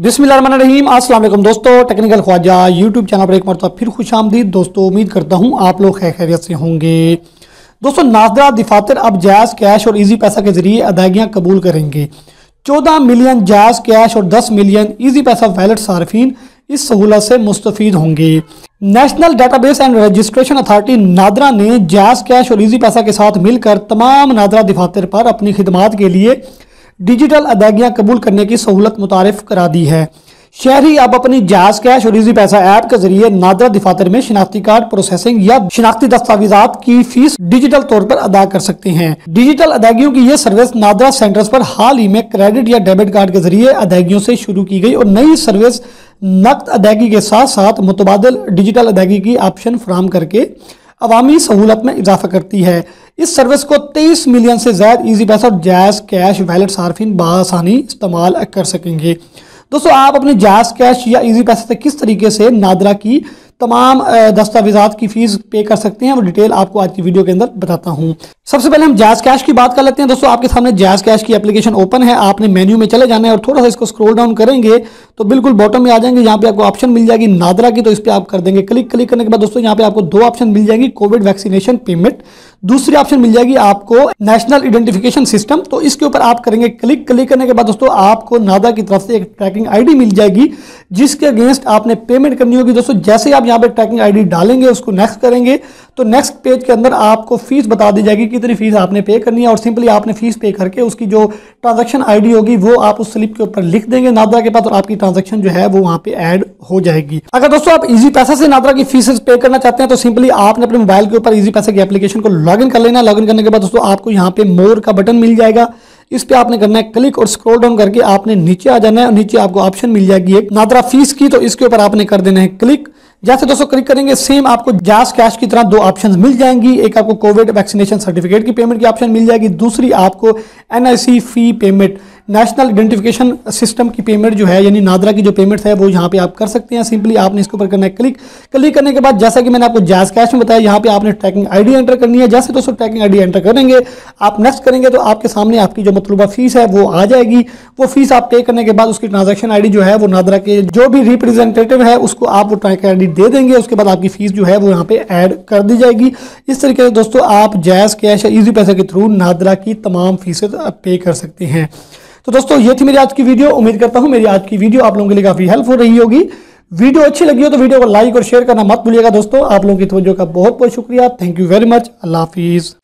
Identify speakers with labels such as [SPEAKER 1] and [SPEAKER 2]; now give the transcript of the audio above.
[SPEAKER 1] बिस्मिल्लाहिर्रहमानिर्रहीम। अस्सलाम वालेकुम दोस्तों, टेक्निकल ख्वाजा यूट्यूब चैनल पर एक मरतबा फिर खुशामदीद। दोस्तों उम्मीद करता हूँ आप लोग खैरियत से होंगे। दोस्तों नाज़रा दफातर अब जायज़ कैश और इजी पैसा के जरिए अदायगियाँ कबूल करेंगे। 14 मिलियन जायज़ कैश और 10 मिलियन इजी पैसा वैलेट सार्फिन इस सहूलत से मुस्तफ़ीद होंगे। National database and registration authority NADRA ने जायज़ कैश और इजी पैसा के साथ मिलकर तमाम नादरा दफातर पर अपनी खिदमात के लिए डिजिटल अदायगियाँ कबूल करने की सहूलत मुतारिफ करा दी है। शहरी अब अपनी जायज़ कैश और इजी पैसा ऐप के जरिए नादरा दफातर में शिनाख्ती कार्ड प्रोसेसिंग या शिनाख्ती दस्तावेजात की फीस डिजिटल तौर पर अदा कर सकते हैं। डिजिटल अदायगियों की यह सर्विस नादरा सेंटर्स पर हाल ही में क्रेडिट या डेबिट कार्ड के जरिए अदायगियों से शुरू की गई और नई सर्विस नकद अदायगी के साथ साथ मुतबादिल डिजिटल अदायगी की ऑप्शन फराहम करके अवामी सहूलत में इजाफा करती है। इस सर्विस को 23 मिलियन से ज्यादा इजी पैसा और जायज़ कैश वैलेट सार्फिन बआसानी इस्तेमाल कर सकेंगे। दोस्तों आप अपने जायज़ कैश या इजी पैसे से किस तरीके से नादरा की तमाम दस्तावेजात की फीस पे कर सकते हैं वो डिटेल आपको आज की वीडियो के अंदर बताता हूं। सबसे पहले हम जायज़ कैश की बात कर लेते हैं। दोस्तों आपके सामने जायज़ कैश की एप्लीकेशन ओपन है। आपने मेन्यू में चले जाना है और थोड़ा सा इसको स्क्रॉल डाउन करेंगे तो बिल्कुल बॉटम में आ जाएंगे। यहाँ पे आपको ऑप्शन मिल जाएगी नादरा की, तो इस पर आप कर देंगे क्लिक। क्लिक करने के बाद दोस्तों यहाँ पे आपको दो ऑप्शन मिल जाएगी, कोविड वैक्सीनेशन पेमेंट, दूसरी ऑप्शन मिल जाएगी आपको नेशनल आइडेंटिफिकेशन सिस्टम। तो इसके ऊपर आप करेंगे क्लिक। क्लिक करने के बाद दोस्तों आपको नादरा की तरफ से एक ट्रैकिंग आईडी मिल जाएगी जिसके अगेंस्ट आपने पेमेंट करनी होगी। दोस्तों जैसे ही आप यहाँ पे ट्रैकिंग आईडी डालेंगे, उसको नेक्स्ट करेंगे तो नेक्स्ट पेज के अंदर आपको फीस बता दी जाएगी कितनी फीस आपने पे करनी है और सिंपली आपने फीस पे करके उसकी जो ट्रांजैक्शन आईडी होगी वो आप उस स्लिप के ऊपर लिख देंगे नादरा के पास और आपकी ट्रांजैक्शन जो है वो वहां पे ऐड हो जाएगी। अगर दोस्तों आप इजी पैसा से नादरा की फीस पे करना चाहते हैं तो सिंपली आपने अपने मोबाइल के ऊपर इजी पैसा की एप्लीकेशन को लॉगिन कर लेना। लॉगिन करने के बाद दोस्तों आपको यहाँ पे मोर का बटन मिल जाएगा, इस पे आपने करना है क्लिक और स्क्रॉल डाउन करके आपने नीचे आ जाना है और नीचे आपको ऑप्शन मिल जाएगी एक नादरा फीस की, तो इसके ऊपर आपने कर देना है क्लिक। जैसे दोस्तों क्लिक करेंगे सेम आपको जायज़ कैश की तरह दो ऑप्शंस मिल जाएंगी। एक आपको कोविड वैक्सीनेशन सर्टिफिकेट की पेमेंट की ऑप्शन मिल जाएगी, दूसरी आपको NIC fee payment national identification system की पेमेंट जो है यानी नादरा की जो पेमेंट है वो यहाँ पे आप कर सकते हैं। सिंपली आपने इसके ऊपर करना है क्लिक। क्लिक करने के बाद जैसा कि मैंने आपको जायज़ कैश में बताया यहाँ पे आपने ट्रैकिंग आईडी एंटर करनी है। जैसे दोस्तों ट्रैकिंग आईडी एंटर करेंगे आप नेक्स्ट करेंगे तो आपके सामने आपकी जो मतलूबा फीस है वो आ जाएगी। वो फीस आप पे करने के बाद उसकी ट्रांजेक्शन आईडी जो है वो नादरा के जो भी रिप्रेजेंटेटिव है उसको आप वो ट्रैकिंग आईडी दे देंगे। उसके बाद आपकी फीस जो है वो यहाँ पे ऐड कर दी जाएगी। इस तरीके से दोस्तों आप जायज़ कैश या इजी पैसे के थ्रू नादरा की तमाम फीसें पे कर सकते हैं। तो दोस्तों ये थी मेरी आज की वीडियो। उम्मीद करता हूं मेरी आज की वीडियो आप लोगों के लिए काफी हेल्पफुल रही होगी। वीडियो अच्छी लगी हो तो वीडियो को लाइक और शेयर करना मत भूलिएगा। दोस्तों आप लोगों की तवज्जो का बहुत बहुत शुक्रिया। Thank you very much. अल्लाह हाफिज।